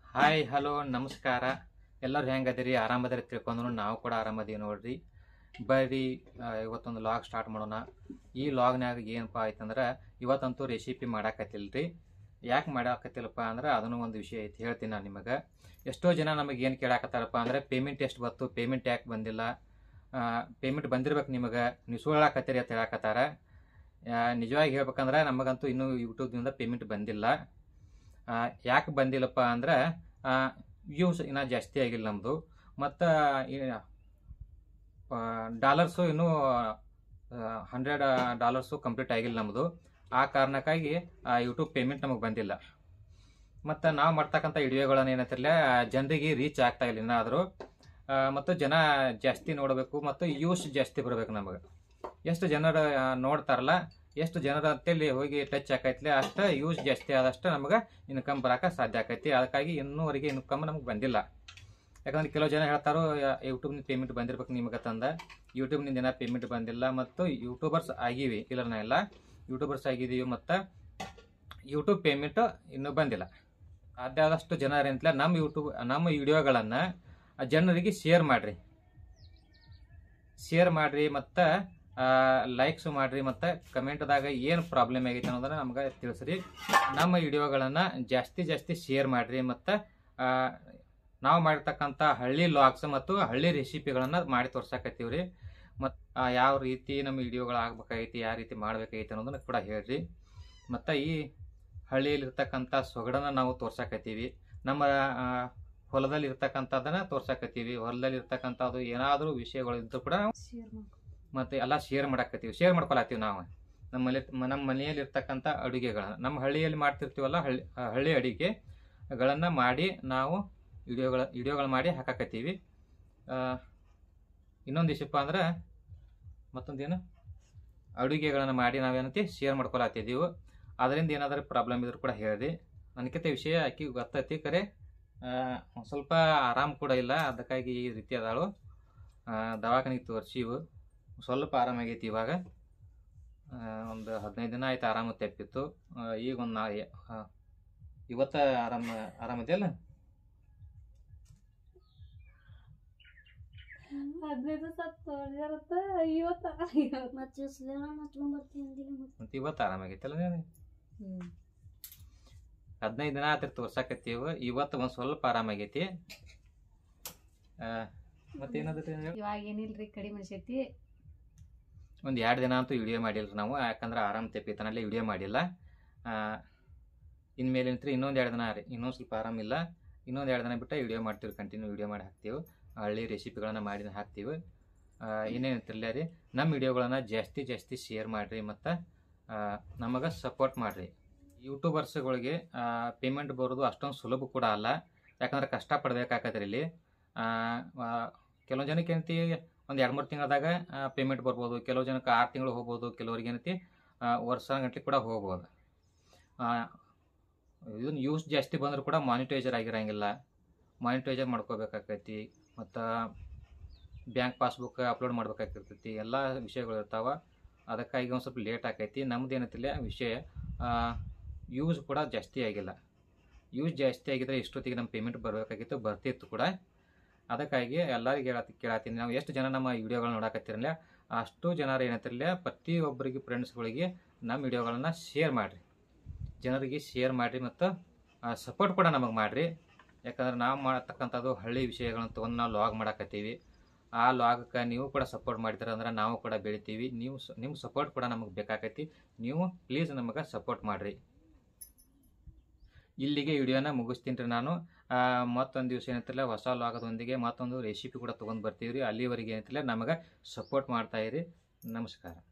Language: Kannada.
ಹಾಯ್ ಹಲೋ ನಮಸ್ಕಾರ. ಎಲ್ಲರೂ ಹೆಂಗದಿರಿ? ಆರಾಮದಿರಿ ತಿಳ್ಕೊಂಡ್ರು ನಾವು ಕೂಡ ಆರಾಮದೀವಿ ನೋಡ್ರಿ. ಬರ್ರಿ ಇವತ್ತೊಂದು ಲಾಗ್ ಸ್ಟಾರ್ಟ್ ಮಾಡೋಣ. ಈ ಲಾಗ್ನಾಗ ಏನಪ್ಪ ಆಯ್ತಂದ್ರೆ ಇವತ್ತಂತೂ ರೆಸಿಪಿ ಮಾಡಾಕತ್ತಿಲ್ರಿ. ಯಾಕೆ ಮಾಡಾಕತ್ತಿಲ್ಲಪ್ಪ ಅಂದ್ರೆ ಅದನ್ನು ಒಂದು ವಿಷಯ ಐತಿ, ಹೇಳ್ತೀನಿ ನಾನು ನಿಮಗೆ. ಎಷ್ಟೋ ಜನ ನಮಗೆ ಏನು ಕೇಳಾಕತ್ತಾರಪ್ಪ ಅಂದರೆ ಪೇಮೆಂಟ್ ಎಷ್ಟು ಬತ್ತು, ಪೇಮೆಂಟ್ ಯಾಕೆ ಬಂದಿಲ್ಲ, ಪೇಮೆಂಟ್ ಬಂದಿರ್ಬೇಕು ನಿಮಗೆ, ನೀವು ಸುಳ್ಳಾಕತ್ತೀರಿ ಅಂತ ಹೇಳಾಕತ್ತಾರ. ನಿಜವಾಗಿ ಹೇಳ್ಬೇಕಂದ್ರೆ ನಮಗಂತೂ ಇನ್ನೂ ಯೂಟ್ಯೂಬ್ನಿಂದ ಪೇಮೆಂಟ್ ಬಂದಿಲ್ಲ. ಯಾಕೆ ಬಂದಿಲ್ಲಪ್ಪ ಅಂದ್ರೆ ವ್ಯೂಸ್ ಇನ್ನೂ ಜಾಸ್ತಿ ಆಗಿಲ್ಲ ನಮ್ಮದು, ಮತ್ತು ಡಾಲರ್ಸು ಇನ್ನೂ $100 ಕಂಪ್ಲೀಟ್ ಆಗಿಲ್ಲ ನಮ್ಮದು. ಆ ಕಾರಣಕ್ಕಾಗಿ ಯೂಟ್ಯೂಬ್ ಪೇಮೆಂಟ್ ನಮಗೆ ಬಂದಿಲ್ಲ. ಮತ್ತು ನಾವು ಮಾಡ್ತಕ್ಕಂಥ ವಿಡಿಯೋಗಳನ್ನು ಏನಂತಿರಲಿಲ್ಲ ಜನರಿಗೆ ರೀಚ್ ಆಗ್ತಾ ಇಲ್ಲ ಇನ್ನಾದರೂ. ಮತ್ತು ಜನ ಜಾಸ್ತಿ ನೋಡಬೇಕು ಮತ್ತು ಯೂಸ್ ಜಾಸ್ತಿ ಬರಬೇಕು ನಮಗೆ. ಎಷ್ಟು ಜನರು ನೋಡ್ತಾರಲ್ಲ, ಎಷ್ಟು ಜನರ ಅಂತೇಳಿ ಹೋಗಿ ಟಚ್ ಆಕೈತಿ ಅಷ್ಟು ಯೂಸ್ ಜಾಸ್ತಿ ಆದಷ್ಟು ನಮಗೆ ಇನ್ಕಮ್ ಬರೋಕೆ ಸಾಧ್ಯ ಆಕೈತಿ. ಅದಕ್ಕಾಗಿ ಇನ್ನೂವರೆಗೆ ಇನ್ಕಮ್ ನಮಗೆ ಬಂದಿಲ್ಲ. ಯಾಕಂದ್ರೆ ಕೆಲವು ಜನ ಹೇಳ್ತಾರೋ ಯೂಟ್ಯೂಬ್ನಿಂದ ಪೇಮೆಂಟ್ ಬಂದಿರ್ಬೇಕು ನಿಮಗೆ ತಂದ. ಯೂಟ್ಯೂಬ್ನಿಂದ ಏನೋ ಪೇಮೆಂಟ್ ಬಂದಿಲ್ಲ. ಮತ್ತು ಯೂಟ್ಯೂಬರ್ಸ್ ಆಗಿವಿ, ಇಲ್ಲ ಎಲ್ಲ ಯೂಟ್ಯೂಬರ್ಸ್ ಆಗಿದ್ದೀವಿ, ಮತ್ತು ಯೂಟ್ಯೂಬ್ ಪೇಮೆಂಟು ಇನ್ನೂ ಬಂದಿಲ್ಲ. ಸಾಧ್ಯ ಆದಷ್ಟು ಜನರಿಂತಲೇ ನಮ್ಮ ವಿಡಿಯೋಗಳನ್ನು ಜನರಿಗೆ ಶೇರ್ ಮಾಡಿರಿ ಮತ್ತು ಲೈಕ್ಸ್ ಮಾಡಿರಿ, ಮತ್ತು ಕಮೆಂಟ್ದಾಗ ಏನು ಪ್ರಾಬ್ಲಮ್ ಆಗೈತೆ ಅನ್ನೋದನ್ನು ನಮ್ಗೆ ತಿಳಿಸ್ರಿ. ನಮ್ಮ ವಿಡಿಯೋಗಳನ್ನು ಜಾಸ್ತಿ ಶೇರ್ ಮಾಡಿರಿ, ಮತ್ತು ನಾವು ಮಾಡಿರ್ತಕ್ಕಂಥ ಹಳ್ಳಿ ಲಾಗ್ಸ್ ಮತ್ತು ಹಳ್ಳಿ ರೆಸಿಪಿಗಳನ್ನು ಮಾಡಿ ತೋರ್ಸಕತ್ತೀವಿ ರೀ. ಮತ್ತು ಯಾವ ರೀತಿ ನಮ್ಮ ವಿಡಿಯೋಗಳು ಆಗ್ಬೇಕಾಗೈತಿ, ಯಾವ ರೀತಿ ಮಾಡ್ಬೇಕಾಗೈತಿ ಅನ್ನೋದನ್ನು ಕೂಡ ಹೇಳ್ರಿ. ಮತ್ತು ಈ ಹಳ್ಳಿಯಲ್ಲಿರ್ತಕ್ಕಂಥ ಸೊಗಡನ್ನು ನಾವು ತೋರ್ಸಕತ್ತೀವಿ. ನಮ್ಮ ಹೊಲದಲ್ಲಿ ಇರ್ತಕ್ಕಂಥದ್ದನ್ನು ತೋರ್ಸಕತ್ತೀವಿ. ಹೊಲದಲ್ಲಿ ಇರ್ತಕ್ಕಂಥದ್ದು ಏನಾದರೂ ವಿಷಯಗಳು ಇದ್ದರೂ ಕೂಡ ಮತ್ತು ಎಲ್ಲ ಶೇರ್ ಮಾಡ್ಕೊಳತ್ತೀವಿ ನಾವು. ನಮ್ಮ ಮನೆಯಲ್ಲಿ ಇರ್ತಕ್ಕಂಥ ಅಡುಗೆಗಳನ್ನು, ನಮ್ಮ ಹಳ್ಳಿಯಲ್ಲಿ ಮಾಡ್ತಿರ್ತೀವಲ್ಲ, ಹಳ್ಳಿ ಅಡುಗೆಗಳನ್ನು ಮಾಡಿ ನಾವು ವಿಡಿಯೋಗಳು ಮಾಡಿ ಹಾಕಾಕತ್ತೀವಿ. ಇನ್ನೊಂದು ವಿಷಯಪ್ಪ ಅಂದ್ರೆ ಮತ್ತೊಂದೇನು, ಅಡುಗೆಗಳನ್ನು ಮಾಡಿ ನಾವೇನಂತ ಶೇರ್ ಮಾಡ್ಕೊಳತ್ತಿದ್ದೀವಿ. ಅದರಿಂದ ಏನಾದರೂ ಪ್ರಾಬ್ಲಮ್ ಇದ್ರೂ ಕೂಡ ಹೇಳ್ರಿ. ನನಗಿಂತ ವಿಷಯ ಆಕಿ ಗೊತ್ತೈತಿ, ಕರೆ ಸ್ವಲ್ಪ ಆರಾಮ್ ಕೂಡ ಇಲ್ಲ, ಅದಕ್ಕಾಗಿ ಈ ರೀತಿ ಅದಾಳು. ದವಾಖಾನೆಗೆ ತೋರಿಸಿವು, ಸ್ವಲ್ಪ ಆರಾಮಾಗೈತಿ. ಇವಾಗ ಒಂದು 15 ದಿನ ಆಯ್ತು ಆರಾಮ ತಪ್ಪಿತ್ತು. ಈಗ ಒಂದು ಇವತ್ತ ಆರಾಮದೆಯಲ್ಲ? 15 ಇವತ್ತು ಆರಾಮಾಗೈತಲ್ಲ? 15 ದಿನ ಆಯ್ತು ತೋರ್ಸಾಕತ್ತೀವಿ. ಇವತ್ತು ಒಂದು ಸ್ವಲ್ಪ ಆರಾಮಾಗೈತಿ. ಮತ್ತೇನಾದ್ರಿ ಇವಾಗ ಏನಿಲ್ರಿ, ಕಡಿಮೆ ಅನ್ಸೈತಿ. ಒಂದು 2 ದಿನ ಅಂತೂ ವಿಡಿಯೋ ಮಾಡಿಲ್ರಿ ನಾವು, ಯಾಕಂದ್ರೆ ಆರಾಮ್ ತಪ್ಪಿತನಲ್ಲಿ ವಿಡಿಯೋ ಮಾಡಿಲ್ಲ. ಇನ್ಮೇಲೆ ಏನಂತ್ರಿ ಇನ್ನೊಂದು 2 ದಿನ ರೀ, ಇನ್ನೊಂದು ಸ್ವಲ್ಪ ಆರಾಮಿಲ್ಲ. ಇನ್ನೊಂದು 2 ದಿನ ಬಿಟ್ಟು ವಿಡಿಯೋ ಮಾಡ್ತೀವಿ, ಕಂಟಿನ್ಯೂ ವಿಡಿಯೋ ಮಾಡಿ ಹಾಕ್ತೀವಿ. ಹಳ್ಳಿ ರೆಸಿಪಿಗಳನ್ನು ಮಾಡಿ ಹಾಕ್ತೀವಿ. ಏನೇನಂತಿರಲ್ಲ ರೀ, ನಮ್ಮ ವಿಡಿಯೋಗಳನ್ನು ಜಾಸ್ತಿ ಶೇರ್ ಮಾಡಿರಿ, ಮತ್ತು ನಮಗೆ ಸಪೋರ್ಟ್ ಮಾಡಿರಿ. ಯೂಟ್ಯೂಬರ್ಸ್ಗಳಿಗೆ ಪೇಮೆಂಟ್ ಬರೋದು ಅಷ್ಟೊಂದು ಸುಲಭ ಕೂಡ ಅಲ್ಲ, ಯಾಕಂದ್ರೆ ಕಷ್ಟಪಡ್ಬೇಕಾಗತ್ರಿ ಇಲ್ಲಿ. ಕೆಲವು ಜನಕ್ಕೆ ಏನಂತಿ ಒಂದು 2-3 ತಿಂಗಳದಾಗ ಪೇಮೆಂಟ್ ಬರ್ಬೋದು, ಕೆಲವು ಜನಕ್ಕೆ 6 ತಿಂಗಳು ಹೋಗ್ಬೋದು, ಕೆಲವ್ರಿಗೆ ಏನಂತಿ ವರ್ಷ ಗಂಟೆ ಕೂಡ ಹೋಗ್ಬೋದು. ಇದನ್ನು ಯೂಸ್ ಜಾಸ್ತಿ ಬಂದರೂ ಕೂಡ ಮಾನಿಟೈಸರ್ ಆಗಿರಂಗಿಲ್ಲ, ಮಾನಿಟೈಸರ್ ಮಾಡ್ಕೋಬೇಕಾಗೈತಿ, ಮತ್ತು ಬ್ಯಾಂಕ್ ಪಾಸ್ಬುಕ್ ಅಪ್ಲೋಡ್ ಮಾಡ್ಬೇಕಾಗಿರ್ತೈತಿ, ಎಲ್ಲ ವಿಷಯಗಳು ಇರ್ತಾವೆ. ಅದಕ್ಕಾಗಿ ಒಂದು ಸ್ವಲ್ಪ ಲೇಟ್ ಆಕೈತಿ. ನಮ್ದು ಏನಂತಿಲ್ಲ ವಿಷಯ, ಯೂಸ್ ಕೂಡ ಜಾಸ್ತಿ ಆಗಿಲ್ಲ. ಯೂಸ್ ಜಾಸ್ತಿ ಆಗಿದ್ರೆ ಇಷ್ಟೊತ್ತಿಗೆ ನಮ್ಮ ಪೇಮೆಂಟ್ ಬರಬೇಕಾಗಿತ್ತು, ಬರ್ತಿತ್ತು ಕೂಡ. ಅದಕ್ಕಾಗಿ ಎಲ್ಲರಿಗೆ ಕೇಳತ್ತೀನಿ, ನಾವು ಎಷ್ಟು ಜನ ನಮ್ಮ ವಿಡಿಯೋಗಳನ್ನ ನೋಡಕತ್ತಿರಲಿಲ್ಲ ಅಷ್ಟು ಜನರು ಏನಂತಿರಲಿಲ್ಲ, ಪ್ರತಿಯೊಬ್ಬರಿಗೆ ಫ್ರೆಂಡ್ಸ್ಗಳಿಗೆ ನಮ್ಮ ವಿಡಿಯೋಗಳನ್ನು ಶೇರ್ ಮಾಡಿರಿ, ಜನರಿಗೆ ಶೇರ್ ಮಾಡಿರಿ, ಮತ್ತು ಸಪೋರ್ಟ್ ಕೂಡ ನಮಗೆ ಮಾಡಿರಿ. ಯಾಕಂದ್ರೆ ನಾವು ಮಾಡತಕ್ಕಂಥದ್ದು ಹಳ್ಳಿ ವಿಷಯಗಳನ್ನು ತೊಗೊಂಡು ನಾವು ಲಾಗ್ ಮಾಡಕತ್ತೀವಿ. ಆ ಲಾಗಕ್ಕೆ ನೀವು ಕೂಡ ಸಪೋರ್ಟ್ ಮಾಡಿದ್ರೆ ಅಂದ್ರೆ ನಾವು ಕೂಡ ಬೆಳಿತೀವಿ. ನಿಮ್ಮ ಸಪೋರ್ಟ್ ಕೂಡ ನಮಗೆ ಬೇಕಾಗೈತಿ. ನೀವು ಪ್ಲೀಸ್ ನಮಗೆ ಸಪೋರ್ಟ್ ಮಾಡಿರಿ. ಇಲ್ಲಿಗೆ ವಿಡಿಯೋನ ಮುಗಿಸ್ತೀನಿ ರೀ ನಾನು. ಮತ್ತೊಂದು ದಿವಸ ಏನಂತಿಲ್ಲ ಹೊಸ ಲಾಗದೊಂದಿಗೆ ಮತ್ತೊಂದು ರೆಸಿಪಿ ಕೂಡ ತೊಗೊಂಡು ಬರ್ತೀವಿ ರೀ. ಅಲ್ಲಿವರೆಗೆ ಏನಂತಿಲ್ಲ ನಮಗೆ ಸಪೋರ್ಟ್ ಮಾಡ್ತಾಯಿರಿ. ನಮಸ್ಕಾರ.